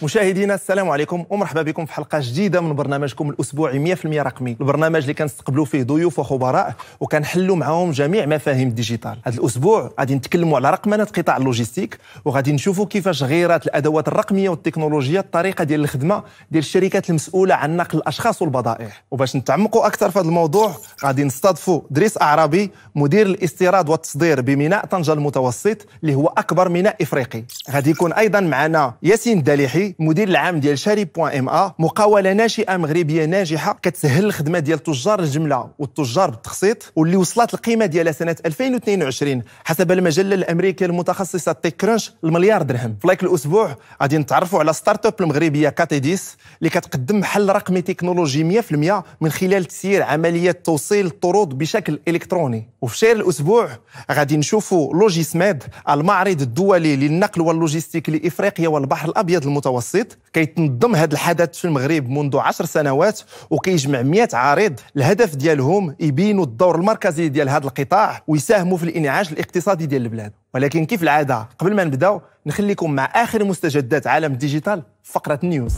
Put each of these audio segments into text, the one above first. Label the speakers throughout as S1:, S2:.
S1: مشاهدينا السلام عليكم ومرحبا بكم في حلقه جديده من برنامجكم الاسبوعي 100% رقمي، البرنامج اللي كنستقبلوا فيه ضيوف وخبراء وكنحلوا معاهم جميع مفاهيم الديجيتال. هذا الاسبوع غادي نتكلموا على رقمنه قطاع اللوجستيك، وغادي نشوفوا كيفاش غيرت الادوات الرقميه والتكنولوجيا الطريقه ديال الخدمه ديال الشركات المسؤوله عن نقل الاشخاص والبضائع. وباش نتعمقوا اكثر في هذا الموضوع غادي نستضيفوا دريس اعرابي، مدير الاستيراد والتصدير بميناء طنجة المتوسط اللي هو اكبر ميناء افريقي. غادي يكون ايضا معنا ياسين الدالحي، مدير العام ديال شاري.ma، مقاوله ناشئه مغربيه ناجحه كتسهل الخدمه ديال تجار الجمله والتجار بالتقسيط، واللي وصلت القيمه ديالها سنه 2022 حسب المجله الامريكيه المتخصصه تيك كرانش المليار درهم. في لايك الاسبوع غادي نتعرفوا على ستارت اب المغربيه كاتيديس اللي كتقدم حل رقمي تكنولوجي 100% من خلال تسيير عمليات توصيل الطرود بشكل الكتروني. وفي شير الاسبوع غادي نشوفوا لوجيسماد، المعرض الدولي للنقل واللوجستيك لافريقيا والبحر الابيض المتوسط. كيتنظم هذا الحدث في المغرب منذ 10 سنوات وكيجمع 100 عارض. الهدف ديالهم يبينوا الدور المركزي ديال هذا القطاع ويساهموا في الانعاش الاقتصادي ديال البلاد. ولكن كيف العاده قبل ما نبداو نخليكم مع اخر مستجدات عالم الديجيتال في فقره النيوز.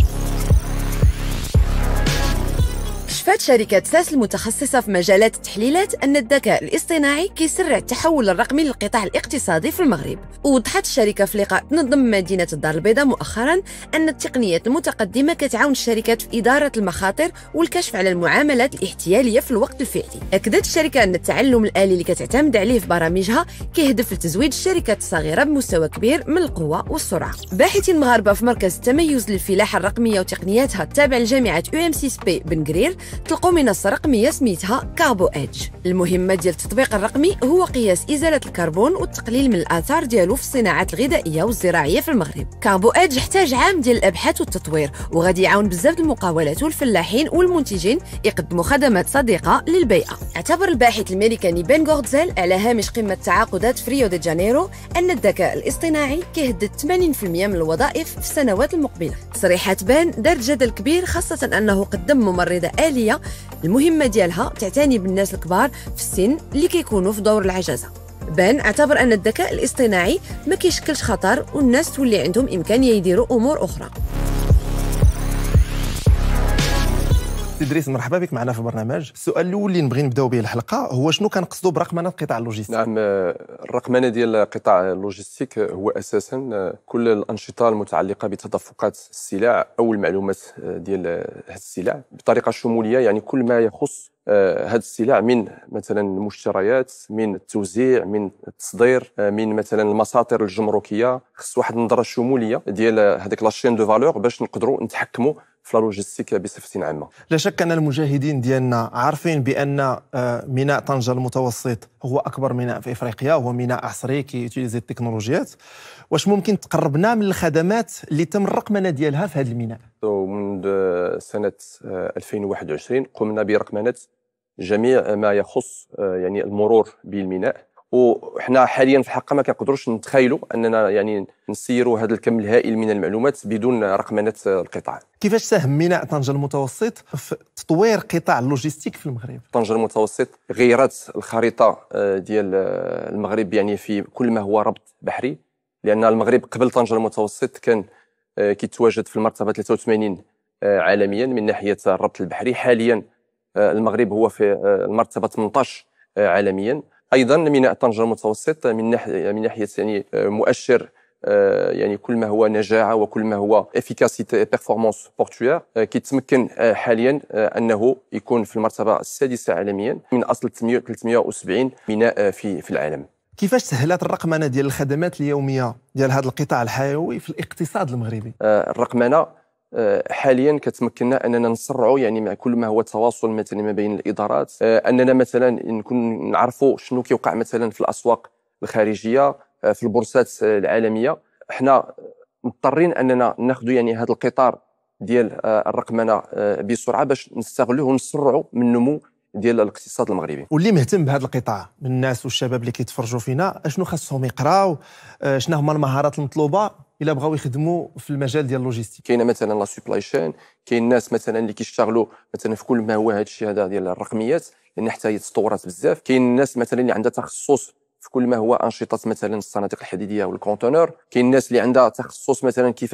S2: كشفت شركة ساس المتخصصة في مجالات التحليلات أن الذكاء الاصطناعي كيسرع التحول الرقمي للقطاع الاقتصادي في المغرب. ووضحت الشركة في لقاء تنظم مدينة الدار البيضاء مؤخرا أن التقنيات المتقدمة كتعاون الشركات في إدارة المخاطر والكشف على المعاملات الاحتيالية في الوقت الفعلي. أكدت الشركة أن التعلم الآلي اللي كتعتمد عليه في برامجها كيهدف لتزويد الشركات الصغيرة بمستوى كبير من القوة والسرعة. باحثين مغاربة في مركز التميز للفلاحة الرقمية وتقنياتها التابع لجامعة UMC بن قرير تلقوا منصة رقمية سميتها كاربو إيدج. المهمة ديال التطبيق الرقمي هو قياس إزالة الكربون والتقليل من الآثار ديالو في الصناعات الغذائية والزراعية في المغرب. كاربو إيدج احتاج عام ديال الأبحاث والتطوير وغادي يعاون بزاف المقاولات والفلاحين والمنتجين يقدموا خدمات صديقة للبيئة. اعتبر الباحث الأمريكاني بن غوردزيل على هامش قمة تعاقدات في ريو دي جانيرو أن الذكاء الاصطناعي كيهدد 80% من الوظائف في السنوات المقبلة. تصريحات بن دارت جدل كبير، خاصة أنه قدم ممرضة آلية المهمة ديالها تعتني بالناس الكبار في السن اللي كيكونوا في دور العجزة. بان اعتبر أن الذكاء الاصطناعي ما كيشكلش خطر والناس تولي عندهم إمكانية يديروا أمور أخرى.
S1: إدريس مرحبا بك معنا في البرنامج. السؤال الاول اللي نبغي نبداو به الحلقه هو شنو كنقصدوا برقمنه قطاع اللوجستيك؟
S3: نعم، الرقمنه ديال قطاع اللوجستيك هو اساسا كل الانشطه المتعلقه بتدفقات السلع او المعلومات ديال هذا السلع بطريقه شموليه، يعني كل ما يخص هذه السلع من مثلا المشتريات، من التوزيع، من التصدير، من مثلا المساطر الجمركيه. خص واحد النظره الشموليه ديال هذيك لاشين دو فالور باش نقدروا نتحكموا في اللوجستيك بصفه عامه.
S1: لا شك ان المشاهدين ديالنا عارفين بان ميناء طنجة المتوسط هو اكبر ميناء في افريقيا، هو ميناء عصري كيوتيليزي التكنولوجيات. واش ممكن تقربنا من الخدمات اللي تم الرقمنه ديالها في هذا الميناء؟
S3: منذ سنه 2021 قمنا برقمنه جميع ما يخص يعني المرور بالميناء، وحنا حاليا في الحقيقه ما كنقدروش نتخيلوا اننا يعني نسيروا هذا الكم الهائل من المعلومات بدون رقمنه القطاع.
S1: كيفاش ساهم ميناء طنجة المتوسط في تطوير قطاع اللوجستيك في المغرب؟
S3: طنجة المتوسط غيرت الخريطه ديال المغرب يعني في كل ما هو ربط بحري، لان المغرب قبل طنجة المتوسط كان كيتواجد في المرتبه 83 عالميا من ناحيه الربط البحري. حاليا المغرب هو في المرتبه 18 عالميا. ايضا ميناء طنجة المتوسط من ناحيه يعني مؤشر يعني كل ما هو نجاعه وكل ما هو افيكاسيتي بيرفورمانس بورتوير كيتمكن حاليا انه يكون في المرتبه السادسه عالميا من اصل 370 ميناء في العالم.
S1: كيفاش سهلت الرقمنه ديال الخدمات اليوميه ديال هذا القطاع الحيوي في الاقتصاد المغربي؟
S3: الرقمنه حاليا كتمكننا اننا نسرعوا يعني مع كل ما هو التواصل مثلا ما بين الادارات، اننا مثلا نكون نعرفوا شنو كيوقع مثلا في الاسواق الخارجيه، في البورصات العالميه. احنا مضطرين اننا ناخذوا يعني هذا القطار ديال الرقمنه بسرعه باش نستغلوه ونسرعوا من نمو ديال الاقتصاد المغربي.
S1: واللي مهتم بهذا القطاع من الناس والشباب اللي كيتفرجوا فينا، اشنو خاصهم يقراو؟ شنو هما المهارات المطلوبه الا بغاو يخدموا في المجال ديال اللوجستيك؟
S3: كاينه مثلا لا سوبلاي شين، كاين ناس مثلا اللي كيشتغلوا مثلا في كل ما هو هذا الشيء هذا ديال الرقميات، لان حتى هي تطورات بزاف. كاين الناس مثلا اللي عندها تخصص في كل ما هو انشطه مثلا الصناديق الحديديه والكونتونور. كاين الناس اللي عندها تخصص مثلا كيفاش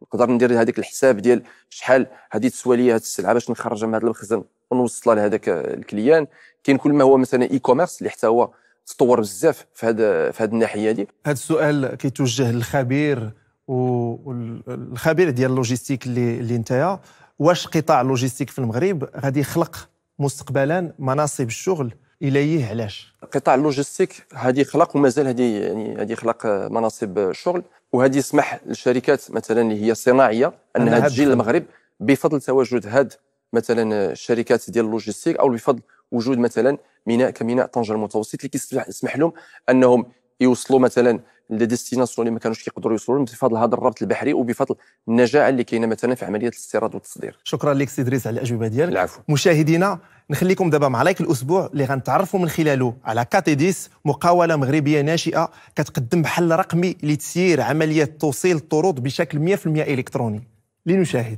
S3: نقدر ندير هذاك الحساب ديال شحال هذه تسوى لي هذه السلعه باش نخرجها من هذا المخزن ونوصلها لهذاك الكليان. كاين كل ما هو مثلا اي كوميرس اللي حتى هو تطور بزاف في هذه الناحيه دي.
S1: هذا السؤال كيتوجه للخبير والخبير ديال اللوجيستيك اللي نتايا، واش قطاع اللوجيستيك في المغرب غادي يخلق مستقبلا مناصب الشغل اليه؟ علاش؟
S3: قطاع اللوجيستيك هذه خلق ومازال هذه خلق مناصب الشغل، وهذه يسمح للشركات مثلا اللي هي صناعيه انها تجي للمغرب بفضل تواجد هاد مثلا الشركات ديال اللوجيستيك، او بفضل وجود مثلا ميناء كميناء طنجة المتوسط اللي كيسمح لهم انهم يوصلوا مثلا لديستيناسيون اللي ما كانوش كيقدروا يوصلوا لهم بفضل هذا الربط البحري وبفضل النجاعه اللي كاينه مثلا في عمليه الاستيراد والتصدير.
S1: شكرا لك سي إدريس على الاجوبه ديالك.
S3: العفو.
S1: مشاهدينا، نخليكم دابا مع لايك الاسبوع اللي غنتعرفوا من خلاله على كاتيديس، مقاوله مغربيه ناشئه كتقدم حل رقمي لتسيير عمليه توصيل الطرود بشكل 100% الكتروني. لنشاهد.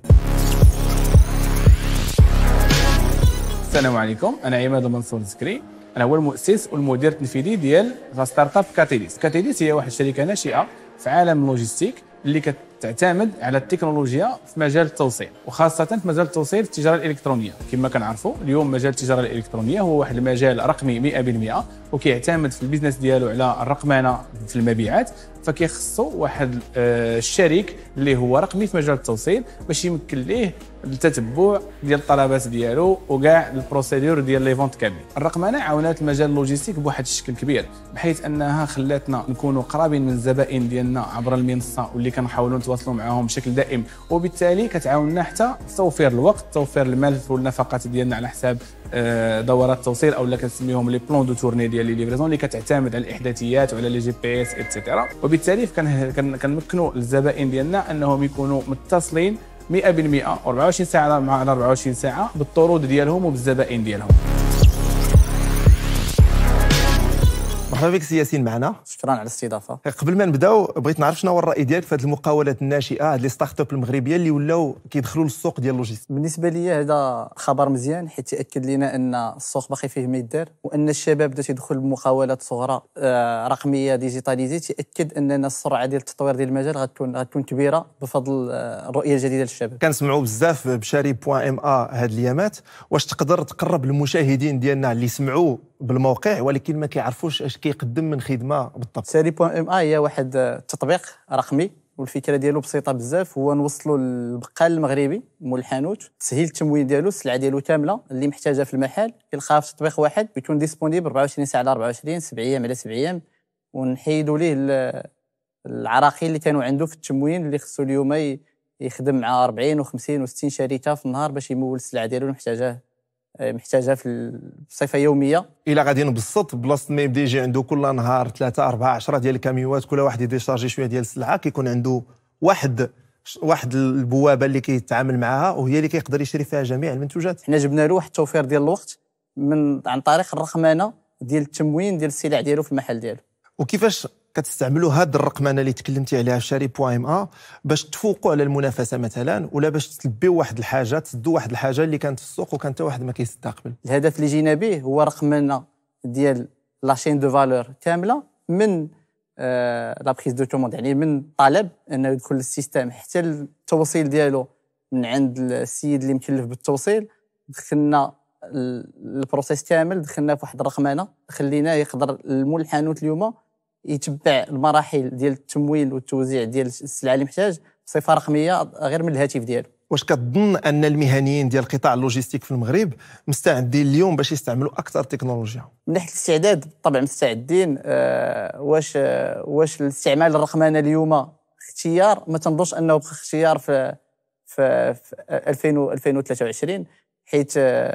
S4: السلام عليكم، انا عماد المنصور الزكري، انا هو المؤسس والمدير التنفيذي ديال ستارت اب كاتيديس. كاتيديس هي واحد الشركه ناشئه في عالم اللوجيستيك اللي كتعتمد على التكنولوجيا في مجال التوصيل، وخاصه في مجال التوصيل في التجاره الالكترونيه. كما كنعرفوا اليوم مجال التجاره الالكترونيه هو واحد المجال رقمي 100%، وكيعتمد في البيزنس ديالو على الرقمنه في المبيعات. فكيخصو واحد الشريك اللي هو رقمي في مجال التوصيل باش يمكن ليه التتبع ديال الطلبات ديالو وكاع البروسيدور ديال لي فونت كاملين. الرقمنه عاونات المجال اللوجيستيك بواحد الشكل كبير، بحيث انها خلاتنا نكونوا قرابين من الزبائن ديالنا عبر المنصه واللي كنحاولوا نتواصلوا معاهم بشكل دائم، وبالتالي كتعاوننا حتى في توفير الوقت، توفير المال والنفقات ديالنا على حساب دورات التوصيل او اللي كنسميهم لي بلون دو تورني ديال لي ليفريزون اللي كتعتمد على الاحداثيات وعلى لي جي بي اس ايتترا. وبالتالي كنمكنوا الزبائن ديالنا انهم يكونوا متصلين 100% 24 ساعه مع 24 ساعه بالطرود ديالهم وبالزبائن ديالهم.
S1: مرحبا بك سي ياسين معنا.
S5: شكرا على الاستضافه.
S1: قبل ما نبداو بغيت نعرف شنو هو الراي ديالك في هذه المقاولات الناشئه، هاد لي ستارت اب المغربيه اللي ولاو كيدخلوا للسوق ديال اللوجيستيك.
S5: بالنسبه لي هذا خبر مزيان، حيت ياكد لنا ان السوق باقي فيه ما يدار، وان الشباب بدا تيدخل بمقاولات صغرى رقميه ديجيتاليزي. تاكد اننا السرعه ديال التطوير ديال المجال غتكون كبيره بفضل الرؤيه الجديده للشباب.
S1: كنسمعوا بزاف بشاري بوان ام هاد الايامات، واش تقدر تقرب للمشاهدين ديالنا اللي سمعوا بالموقع ولكن ما كيعرفوش اش كيقدم من خدمه بالضبط؟
S5: شاري بوان ام هي واحد التطبيق رقمي، والفكره ديالو بسيطه بزاف، هو نوصلوا للبقال المغربي مول الحانوت تسهيل التموين ديالو، السلعه ديالو كامله اللي محتاجها في المحل كيلقاها في تطبيق واحد، بيكون ديسپونيبل 24 ساعه على 24، 7 ايام على 7 ايام، ونحيدوا ليه العراقيل اللي كانوا عنده في التموين اللي خصو اليوم يخدم مع 40 و50 و60 شركه في النهار باش يمول السلعه ديالو محتاجها في بصفه يوميه.
S1: الا غادي نبسط، بلاصه ما يبدا يجي عنده كل نهار 3 4 10 ديال الكاميوات كل واحد يديشارجي شويه ديال السلعه، كيكون عنده واحد البوابه اللي كيتعامل معها وهي اللي كيقدر يشري فيها جميع المنتوجات.
S5: حنا جبنا له واحد التوفير ديال الوقت عن طريق الرقمنه ديال التموين ديال السلع ديالو في المحل ديالو.
S1: وكيفاش كتستعملوا هاد الرقمنه اللي تكلمتي عليها في شاري بوان ام باش تفوقوا على المنافسه مثلا، ولا باش تلبيو واحد الحاجه، تسدوا واحد الحاجه اللي كانت في السوق وكان حتى واحد ما كيسدها قبل؟
S5: الهدف اللي جينا به هو رقمنه ديال لاشين دو فالور كامله من لا بريز دو كوموند، يعني من طلب انه يدخل للسيستم حتى التوصيل ديالو من عند السيد اللي مكلف بالتوصيل. دخلنا البروسيس كامل، دخلنا في واحد الرقمنه خليناه يقدر المول الحانوت اليوم يتبع المراحل ديال التمويل والتوزيع ديال السلعه اللي محتاج بصفه رقميه غير من الهاتف ديالو.
S1: واش كتظن ان المهنيين ديال قطاع اللوجيستيك في المغرب مستعدين اليوم باش يستعملوا اكثر تكنولوجيا؟
S5: من ناحيه الاستعداد بالطبع مستعدين. واش الاستعمال الرقمنه اليوم اختيار؟ ما تنظنش انه بقى اختيار في 2023، حيت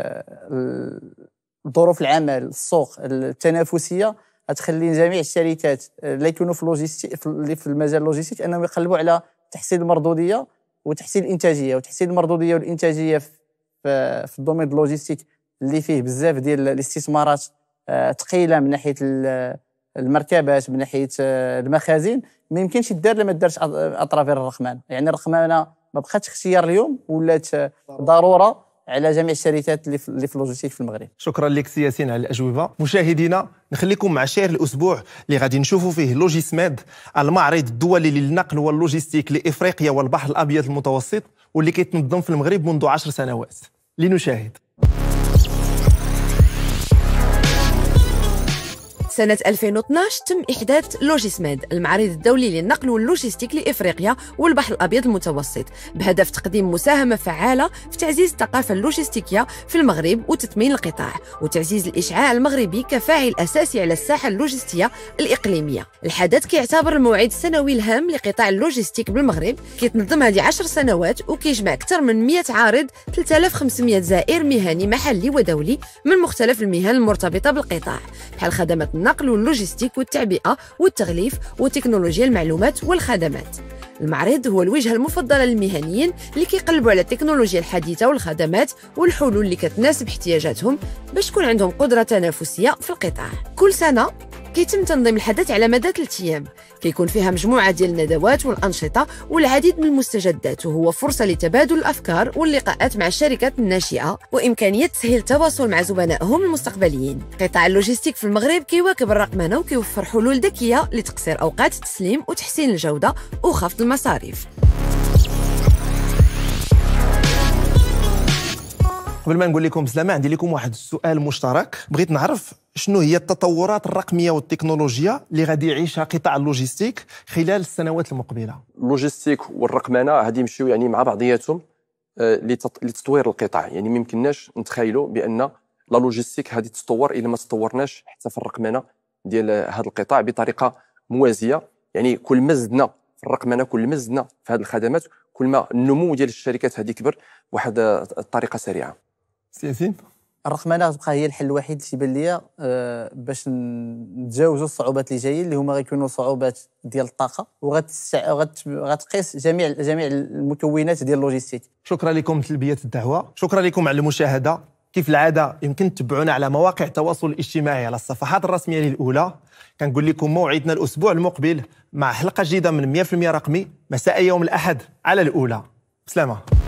S5: ظروف العمل، السوق، التنافسيه غتخلي جميع الشركات اللي يكونوا في اللوجيستيك اللي في المجال اللوجيستيك انهم يقلبوا على تحسين المردوديه وتحسين الانتاجيه. وتحسين المردوديه والانتاجيه في الدومين اللوجيستيك اللي فيه بزاف ديال الاستثمارات ثقيله من ناحيه المركبات، من ناحيه المخازن، ما يمكنش يدار لما دارش اطرافير الرقمنه. يعني الرقمنه ما بقاتش اختيار اليوم، ولات ضروره على جميع الشركات اللي في اللوجيستيك في المغرب.
S1: شكرا لك سي ياسين على الاجوبه. مشاهدينا نخليكم مع شعر الاسبوع اللي غادي نشوفوا فيه لوجيسماد، المعرض الدولي للنقل واللوجيستيك لافريقيا والبحر الابيض المتوسط، واللي كيتنظم في المغرب منذ 10 سنوات. لنشاهد.
S2: سنة 2012 تم إحداث لوجيسماد، المعرض الدولي للنقل واللوجيستيك لإفريقيا والبحر الأبيض المتوسط، بهدف تقديم مساهمة فعالة في تعزيز الثقافة اللوجستيكية في المغرب وتثمين القطاع، وتعزيز الإشعاع المغربي كفاعل أساسي على الساحة اللوجستية الإقليمية. الحدث كيعتبر الموعد السنوي الهام لقطاع اللوجستيك بالمغرب، كيتنظم هذه 10 سنوات وكيجمع أكثر من 100 عارض، 3500 زائر مهني محلي ودولي من مختلف المهن المرتبطة بالقطاع، بحال خدمات النقل واللوجستيك والتعبئة والتغليف وتكنولوجيا المعلومات والخدمات. المعرض هو الوجهة المفضلة للمهنيين اللي كيقلبوا على التكنولوجيا الحديثة والخدمات والحلول اللي كتناسب احتياجاتهم باش تكون عندهم قدرة تنافسية في القطاع. كل سنة كيتم تنظيم الحدث على مدى 3 أيام، كيكون فيها مجموعة ديال الندوات والأنشطة والعديد من المستجدات، وهو فرصة لتبادل الأفكار واللقاءات مع الشركات الناشئة وإمكانية تسهيل التواصل مع زبنائهم المستقبليين. قطاع اللوجستيك في المغرب كيواكب الرقمنة وكيوفر حلول ذكية لتقصير أوقات التسليم وتحسين الجودة وخفض المصاريف.
S1: قبل ما نقول لكم سلامة، عندي لكم واحد السؤال مشترك. بغيت نعرف شنو هي التطورات الرقميه والتكنولوجيا اللي غادي يعيشها قطاع اللوجستيك خلال السنوات المقبله.
S3: اللوجستيك والرقمنه غادي يمشيو يعني مع بعضياتهم لتطوير القطاع. يعني ما يمكنناش نتخيلوا بان لا لوجستيك غادي تتطور الا ما تطورناش حتى في الرقمنه ديال هذا القطاع بطريقه موازيه. يعني كل ما زدنا في الرقمنه، كل ما زدنا في هذه الخدمات، كل ما النمو ديال الشركات هذه كبر بواحد الطريقه سريعه.
S1: سياسين،
S5: الرقمنه تبقى هي الحل الوحيد اللي تيبان ليا باش نتجاوزوا الصعوبات اللي جايين، اللي هما غيكونوا صعوبات ديال الطاقه، وغتقيس جميع المكونات ديال اللوجيستيك.
S1: شكرا لكم تلبيه الدعوه، شكرا لكم على المشاهده. كيف العاده يمكن تتبعونا على مواقع التواصل الاجتماعي على الصفحات الرسميه للأولى. كنقول لكم موعدنا الاسبوع المقبل مع حلقه جديده من 100% رقمي مساء يوم الاحد على الأولى. بسلامه.